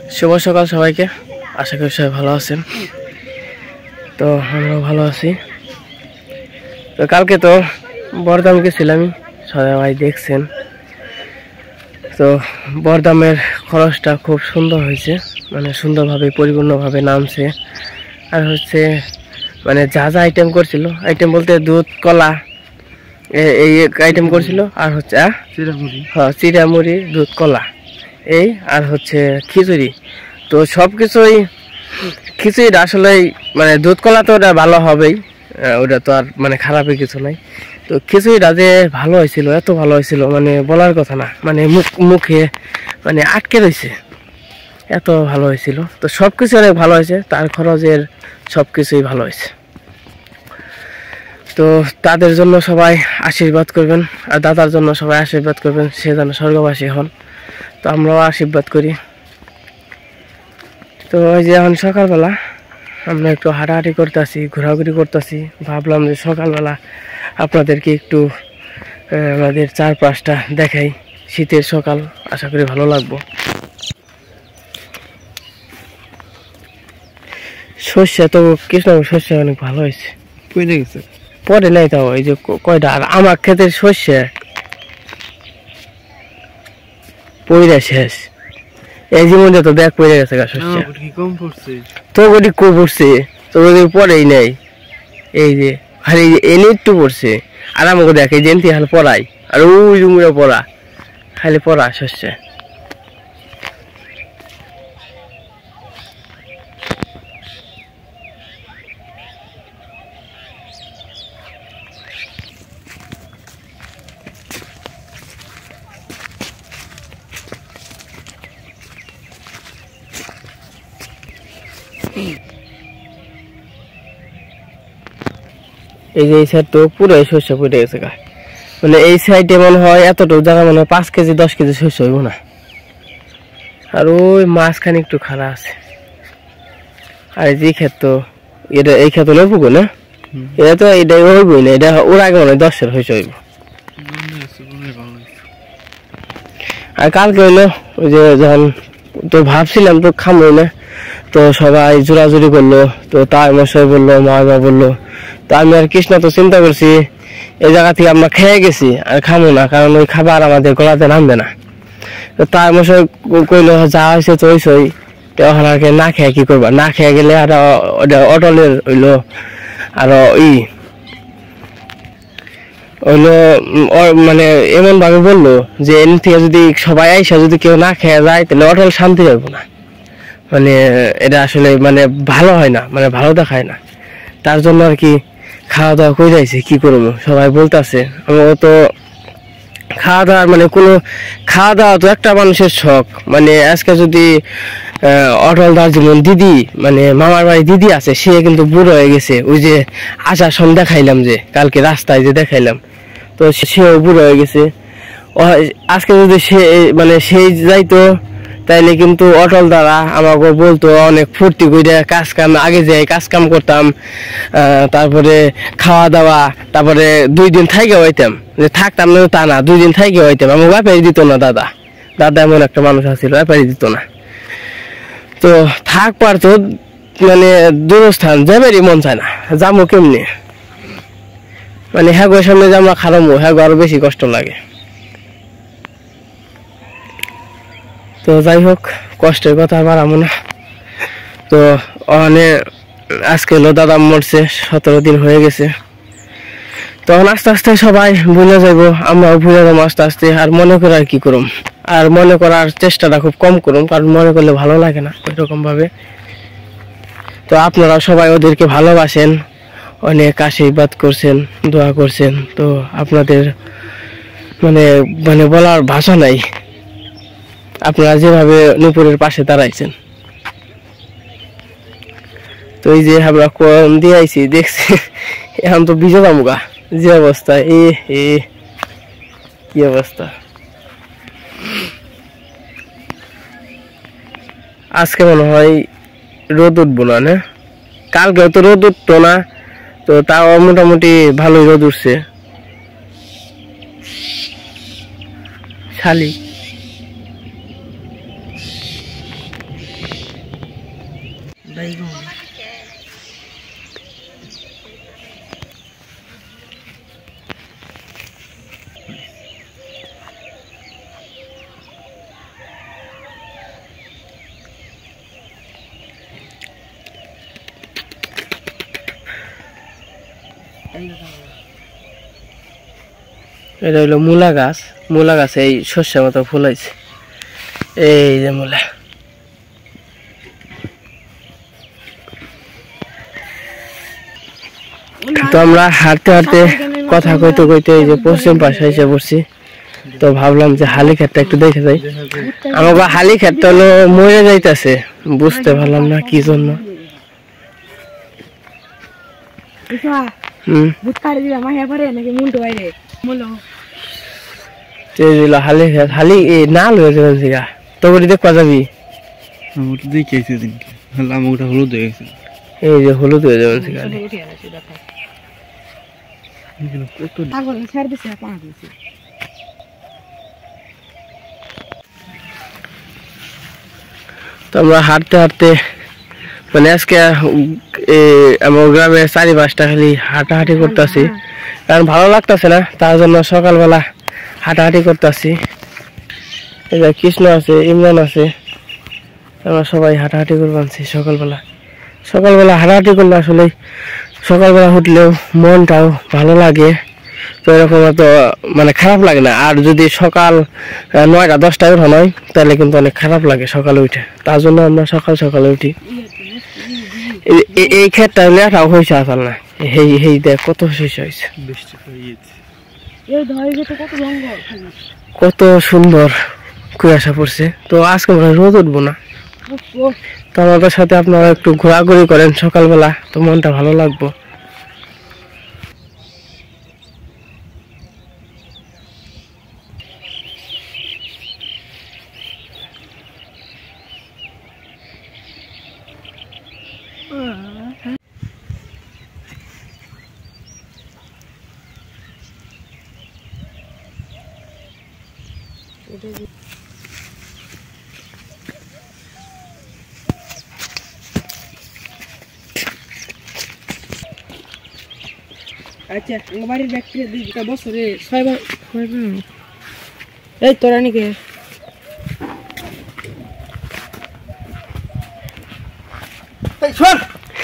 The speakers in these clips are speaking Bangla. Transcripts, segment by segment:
শুভ সকাল সবাইকে। আশা করি সবাই ভালো আছেন। তো আমরাও ভালো আছি। তো কালকে তো বরদাম গেছিলাম, সবাই দেখছেন। তো বরদামের খরচটা খুব সুন্দর হয়েছে, মানে সুন্দরভাবে পরিপূর্ণভাবে নামছে। আর হচ্ছে মানে যা যা আইটেম করছিল, আইটেম বলতে দুধ কলা এই আইটেম করছিল, আর হচ্ছে চিড়া মুড়ি দুধ কলা এই, আর হচ্ছে খিচুড়ি। তো সব কিছুই খিচুড়িটা আসলে মানে দুধ কলা তো ওটা ভালো হবেই, ওটা তো আর মানে খারাপই কিছু নাই। তো খিচুড়িটা যে ভালো হয়েছিল, এত ভালো হয়েছিল মানে বলার কথা না, মানে মুখে মানে আটকে রয়েছে, এত ভালো হয়েছিল। তো সব কিছু অনেক ভালো হয়েছে, তার খরচের সব কিছুই ভালো হয়েছে। তো তাদের জন্য সবাই আশীর্বাদ করবেন, আর দাদার জন্য সবাই আশীর্বাদ করবেন, সে যেন স্বর্গবাসী হন। তো আমরাও আশীর্বাদ করি। তো ওই যে এখন সকালবেলা আমরা একটু হাঁটাহাঁটি করতেছি, ঘোরাঘুরি করতেছি। ভাবলাম যে সকালবেলা আপনাদেরকে একটু আমাদের চারপাশটা দেখাই। শীতের সকাল, আশা করি ভালো লাগবো। শস্য তো কৃষ্ণনগর শস্য অনেক ভালো হয়েছে, পরে নাই তাও এই যে কয়টা। আর আমার ক্ষেতের শস্য পইরা শেষ, এই জীবনটা তো ব্যাগ পড়ে গেছে গা শস্য। তো গটি কো পড়ছে, তো পরেই নাই, এই যে খালি এনে একটু পড়ছে। আর আমাকে দেখে জেন্তি খালি পড়াই, আর ওই রুমে পড়া, খালি পড়া শস্য। এই যে এই সাইড তো পুরো শস্য পড়ে গেছে গা, মানে এই সাইডে মনে হয় এতটুকু জায়গা মনে হয় 5 কেজি 10 কেজি শস্য হইব না। আর ওই মাঝখানে একটু খাড়া আছে। আর এই যে ক্ষেত তো এটা, এই ক্ষেত হলো পুকুর না, এটা তো এটা হইবই না, এটা ওর আগে মনে হয় 10-এর শস্য হইব। আর কালকে হইলো ওই যে যখন তো ভাবছিলাম তো খামই না, তো সবাই জোরাজুরি করলো। তো তাই মশাই বললো, মা বললো, তো আমি আর কৃষ্ণ তো চিন্তা করছি এই জায়গা থেকে আমরা খেয়ে গেছি আর খামো না, কারণ ওই খাবার আমাদের গলাতে নামবে না। তো তাই মশাই কইলো যা হয়েছে তো হইছই, ওখানে না খেয়ে কি করবা, না খেয়ে গেলে আর অটলের হইলো আরো হইলো মানে এমন ভাবে বললো যে এর থেকে যদি সবাই আইসা যদি কেউ না খেয়ে যায় তাহলে অটল শান্তি পাইবো না। মানে এটা আসলে মানে ভালো হয় না, মানে ভালো দেখায় না। তার জন্য আর কি খাওয়া দাওয়া করে যাইছে, কি করবো সবাই বলতেছে। আমার তো খাওয়া দাওয়ার মানে কোনো খাওয়া দাওয়া তো একটা মানুষের শখ। মানে আজকে যদি অটল দার যেমন দিদি, মানে মামার বাড়ি দিদি আছে, সে কিন্তু বুড়ো হয়ে গেছে। ওই যে আসার সময় দেখাইলাম, যে কালকে রাস্তায় যে দেখাইলাম, তো সেও বুড়ো হয়ে গেছে। আজকে যদি সে মানে সেই যাইতো তাইলে কিন্তু অটল দ্বারা আমাকে বলতো অনেক ফুর্তি করে কাজ কাম, আগে যাই কাজ কাম করতাম, তারপরে খাওয়া দাওয়া, তারপরে 2 দিন থাইকে হইতাম, যে থাকতাম না তা না, 2 দিন থাইকে হইতাম। আমার ব্যাপারই দিত না দাদা, দাদা এমন একটা মানুষ আছিল, ব্যাপারই দিত না। তো থাক পারতো, মানে দূরস্থান যাবেরই মন চায় না, যাবো কেমনি, মানে হ্যাগোর সামনে যে আমরা খারামো, হ্যাগো আরো বেশি কষ্ট লাগে। তো যাই হোক, কষ্টের কথা বাড়াবো না। তো ওখানে আজকে হলো দাদা মরছে, 17 দিন হয়ে গেছে। তখন আস্তে আস্তে সবাই ভুলে যাবো, আমরাও ভুলে যাবো আস্তে আস্তে। আর মনে করে আর কি করুম, আর মনে করার চেষ্টাটা খুব কম করুম, কারণ মনে করলে ভালো লাগে না ওইরকম ভাবে। তো আপনারা সবাই ওদেরকে ভালোবাসেন, অনেক আশীর্বাদ করছেন, দোয়া করছেন। তো আপনাদের মানে মানে বলার ভাষা নাই, আপনারা যেভাবে নুপুরের পাশে দাঁড়াইছেন। তো এই যে আমরা কোন দিয়ে আইছি দেখছি, এখন তো ভিজে যাবো যে অবস্থা, কি অবস্থা। আজকে মনে হয় রোদ উঠবো না, কালকে তো রোদ উঠতো না, তো তাও মোটামুটি ভালোই রোদ উঠছে। শালি এটা হলো মূলা গাছ। মূলা গাছে এই শস্যের মতো ফুল হয়েছে, এই যে মূলা। তো আমরা হাঁটতে হাঁটতে কথা কইতে কইতে এই যে পশ্চিম পাশে এসে পড়ছি। তো ভাবলাম যে হালি ক্ষেতটা একটু দেখে যাই। আমাকে হালি ক্ষেতটা হলো মরে যাইতেছে, বুঝতে পারলাম না কি জন্য। হালি ক্ষেত হালি নাল হয়ে যাবে গা, তো দেখবা যাবি। হলুদ হয়ে গেছে, এই যে হলুদ হয়ে যাবে। তো আমরা হাঁটতে হাঁটতে মানে আজকে আমার গ্রামের ৪-৫টা খালি হাঁটাহাঁটি করতেছি, কারণ ভালো লাগতেছে না, তার জন্য সকালবেলা হাঁটাহাঁটি করতেছি। কৃষ্ণ আছে, ইমরান আছে, আমরা সবাই হাঁটাহাঁটি করে আনছি সকালবেলা। সকালবেলা হাঁটাহাঁটি করলে আসলে সকালবেলা উঠলেও মনটাও ভালো লাগে, তো এরকম তো মানে খারাপ লাগে না। আর যদি সকাল ৯টা-১০টায় উঠানো হয় তাহলে কিন্তু অনেক খারাপ লাগে সকালে উঠে, তার জন্য আমরা সকালে উঠি। এই ক্ষেতটা লেখাও হয়েছে আসল না, এই দেখ কত শস্য হয়েছে, কত সুন্দর কুয়াশা পড়ছে। তো আজকে রোদ উঠবো না, তো আমাদের সাথে আপনারা একটু ঘোরাঘুরি করেন সকালবেলা, তো মনটা ভালো লাগবো। আচ্ছা, বাড়ির ব্যাকটেরিয়া 2টা বছরে 6বার এই তোরা নাকি শোন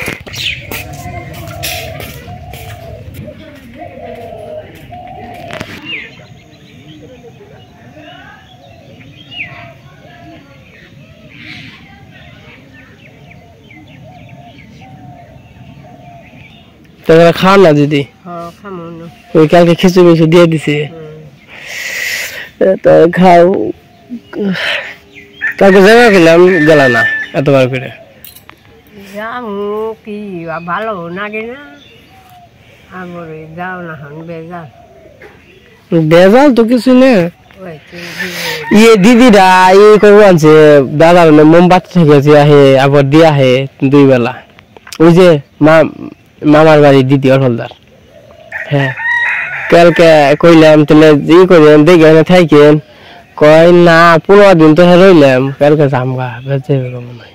খাওয়া না দিদি, ওই কালকে খিচুড়ি মিচুড়ি দিয়ে দিছে, তো খাও। কালকে জায়গা খেলাম গেল না এতবার করে, কি ভালো লাগে না, যাও না বেজাল বেজাল তো কিছু নেই। ইয়ে দিদিরা এই করবো আনছে, দাদা মোমবাতি থেকে আহে আবার দিয়ে আহে 2 বেলা। ওই যে মামার বাড়ি দিদি অটলদার, হ্যাঁ কালকে কইলাম তাহলে ই করেন দেখে থাকেন, কয় না 15 দিন তো রইলাম, কালকে জামগা বেঁচে মনে হয়।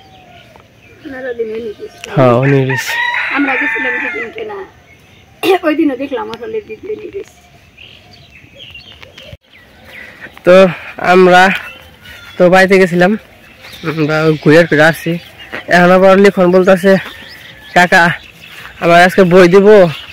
হ্যাঁ উনি গেছে, আমরা গেছিলাম সেদিনকে না, ওই দিনও দেখলাম আসলে দিদি নিয়ে গেছে। তো আমরা তো বাড়িতে গেছিলাম, ঘুরে ফিরে আসছি। এখন আবার লিখন বলতেছে কাকা আমার আজকে বই দিব,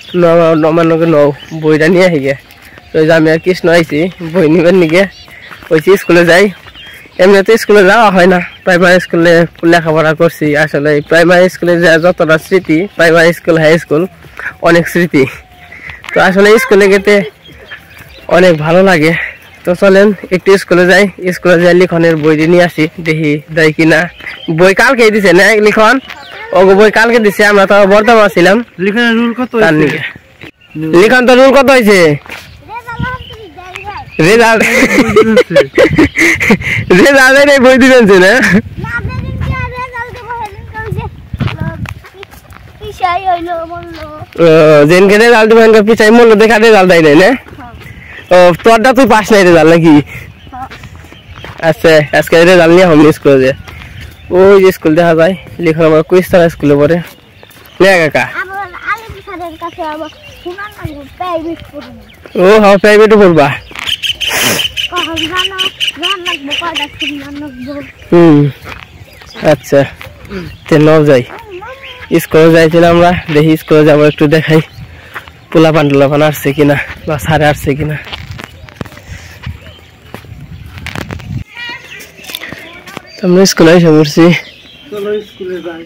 বইটা নিয়ে আসি গে। তো আমি আর কৃষ্ণ আইছি বই নিবেন নিগে, ওইছি স্কুলে যাই। এমনি তো স্কুলে যাওয়া হয় না, প্রাইমারি স্কুলে লেখাপড়া করছি। আসলে প্রাইমারি স্কুলে যতটা স্মৃতি, প্রাইমারি স্কুল হাই স্কুল অনেক স্মৃতি। তো আসলে স্কুলে যেতে অনেক ভালো লাগে। তো চলেন একটু স্কুলে যাই, স্কুলে যাই লিখনের বইটি নিয়ে আসি, দেখি দেয় কিনা। বই কালকে দিছে না লিখন, ও বই কালকে দিছে, আমরা তো বর্তমান ছিলাম। লিখনের রুল কত? লিখন তো রুল কত হয়েছে? রেজাল্ট বই দিবেন না, যেনকে রেজাল্ট দিবেন পিছাই মূল্য দেখা রেজাল্ট দেয় নাই না। ও তোরটা তুই পাস নাই রেজাল্ট নাকি? আচ্ছা আজকে রেজাল্ট নিয়ে হোম স্কুলে যে ওই যে স্কুল দেখা যায় লিখন আমার কুইস্তারা স্কুলে পড়ে নে কাকা আবার আলিম স্যারের কাছে আবার শুনান না প্রাইভেট পড়ব ও হ্যাঁ প্রাইভেটে পড়বা কখন জানো জান লাগবে কয়টা শুনান লাগবে আচ্ছা তে নাও যাই স্কুলে যাইছিলাম আমরা দেখি স্কুলে যাবো একটু দেখাই পোলা পান আসছে কিনা বা সারে আসছে কিনা আমরা স্কুলে এসে পড়ছি চলো স্কুলে যাই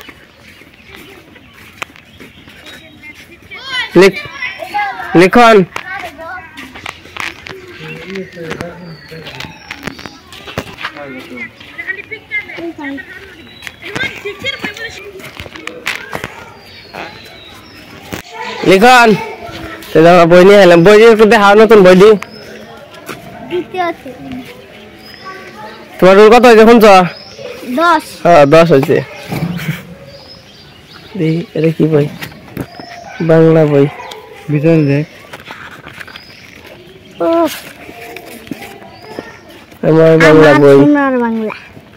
লিখন লিখন বই নিয়ে এলাম বই দিয়ে একটু দেখাও নতুন বই দি দ্বিতীয় তোমার রোল কত হয়েছে শুনছ 10 হ্যাঁ 10 হয়েছে দেখি এটা কি বই বাংলা বই ভিতরে দেখ ও আমার বাংলা বই সোনার বাংলা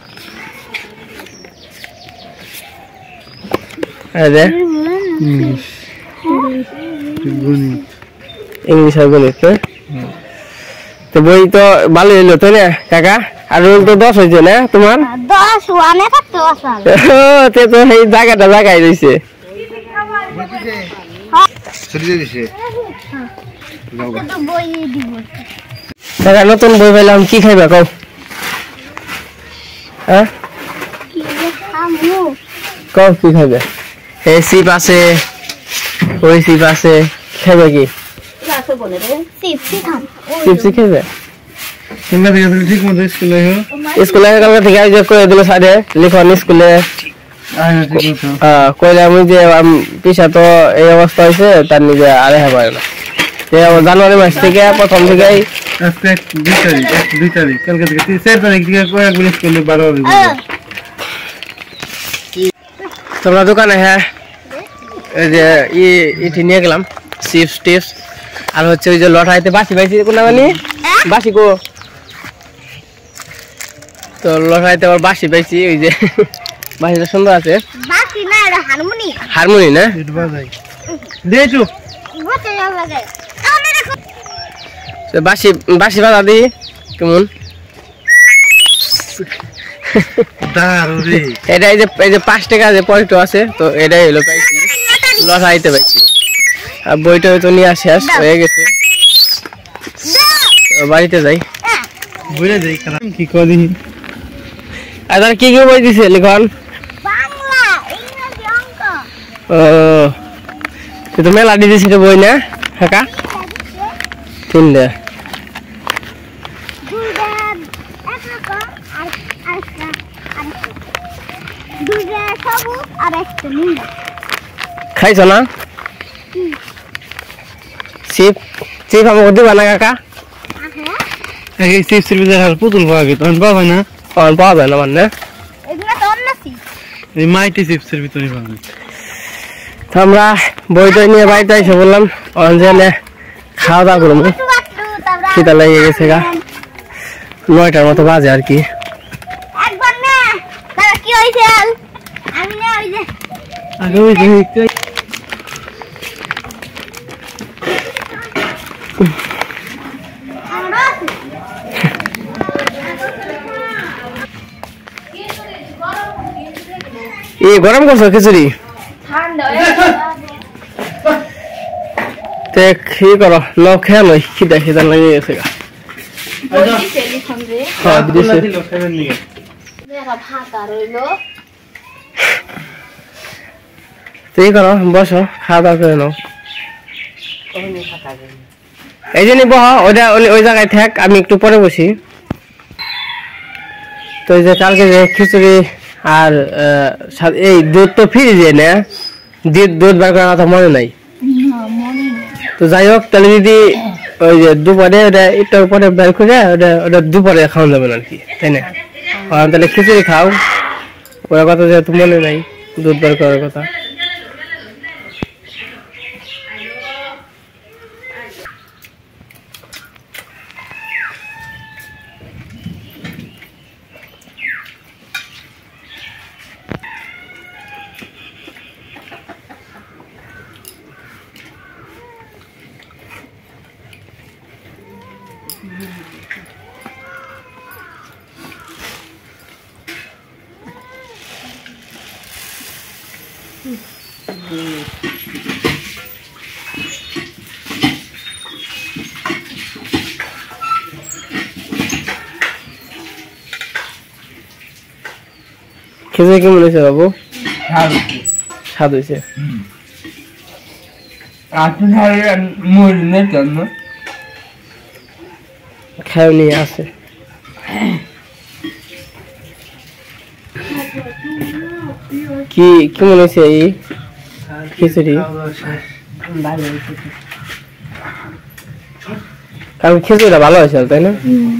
আরে ইংলিশ আর গণিত তো বই তো ভালো হইলো তো না কাকা আর রোল তো 10 হয়েছে না তোমার 10 ওয়ানে থাকতে আসল তে তো এই জায়গাটা জায়গায় রয়েছে সরিয়ে দিছে তো বই দিব কাকা নতুন বই পেলাম কি খাইবা কও হ্যাঁ কি খামু কও কি খাইবে এই সিপ আছে ওই সিপ আছে খাইবে কি চিপসি খাম চিপসি খাইবে তোমরা দেখে তুমি ঠিক মতো স্কুলে হো স্কুলে কালকে থেকে আয়োজন করে দিল স্যারে লিখন স্কুলে আয় না ঠিক মতো কইলে আমি যে পিছা তো এই অবস্থা হয়েছে তার নিজে আরে হ্যাঁ পারে না জানুয়ারি মাস থেকে প্রথম থেকেই আজকে 2 তারিখ কালকে থেকে 4 তারিখ থেকে কয়েকগুলো স্কুলে 12 হবে তোমরা দোকানে হ্যাঁ এই যে ইটি নিয়ে গেলাম চিপস টিপস আর হচ্ছে ওই যে লটাইতে বাসি পাইছি কোন মানে বাসি কো তো লটাইতে আবার বাসি পাইছি ওই যে বাসিটা সুন্দর আছে বাকি না এটা হারমোনি হারমোনি না এটা বাজাই দে তো বসে যাবে তাহলে দেখো তো বাসি বাসি বাজা দি কেমন দারু রে এটা এই যে 5 টাকা যে পয়েন্ট আছে তো এটাই হলো পাইছি লটাইতে পাইছি আর বইটা তো নিয়ে শেষ হয়ে গেছে বাড়িতে যাই বুঝে দেই খারাপ কি করি আর তার কি কি বই দিছে লিখন বাংলা ইংরেজি অঙ্ক ও তুই তো মেলা দিয়ে দিছিস বই না কাকা 3টা দুইটা একটা আর আরেকটা দুইটা সবুজ আর একটা নীল খাইছ না চিপ চিপ আমাকে দিবা না কাকা এই চিপসের ভিতরে আর পুতুল পাওয়া গেছে তখন পাওয়া না অন পাওয়া যায় না মানে এগুলো তো অন্য চিজ এই মাইটি চিপসের ভিতরে পাওয়া গেছে তো আমরা বইটা নিয়ে বাড়িতে এসে বললাম অঞ্জনে খাওয়া দাওয়া করবো খিদা লেগে গেছে গা 9টার মতো বাজে আর কি একবার না তারা কি হইছে আমি না ওই যে আগে ওই যে গরম করছো খিচুড়ি তে কি করো ন খেয়ে নই খিদা খিদা লেগে গেছে গা হ্যাঁ দিছে দিল খাবেন নি তো এই করো বসো খাওয়া দাওয়া করে নাও এই জন্য বহ ওই জায়গায় থাক আমি একটু পরে বসি তো এই যে কালকে যে খিচুড়ি আর এই দুধ তো ফ্রিজে না দুধ বার করার কথা মনে নাই তো যাই হোক তাহলে যদি ওই যে দুপুরে ওটা একটু পরে বের করে ওটা দুপুরে খাওয়া যাবে না আর কি তাই না তাহলে খিচুড়ি খাও ওরা কথা যেহেতু মনে নাই দুধ বার করার কথা খেতে কেমন হয়েছে বাবু? স্বাদ হয়েছে। খায়নি আছে কি কেমন হয়েছে এই খিচুড়ি? কারণ খিচুড়িটা ভালো হয়েছে তাই না?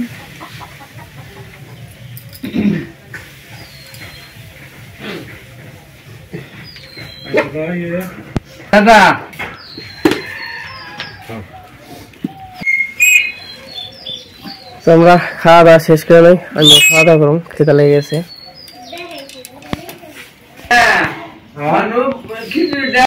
দাদা তো আমরা খাওয়া দাওয়া শেষ করে নাই, আমি খাওয়া দাওয়া করুন, খেতে লেগে গেছে।